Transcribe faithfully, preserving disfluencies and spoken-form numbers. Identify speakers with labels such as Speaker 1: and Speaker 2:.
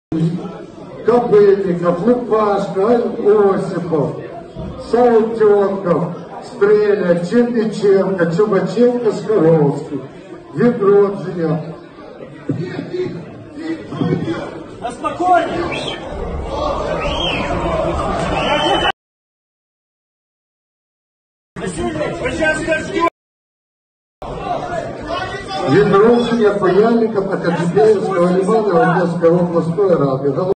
Speaker 1: Копыльников, Лупашко, Осипов, Саутенков, Стреля, Черниченко, Чубаченко, Скоровский, Ведроджинев.
Speaker 2: А спокойно! Василий, вы сейчас скажете...
Speaker 1: Ведроджинев, Паяльников, Академического лимана, Одесской областной рады.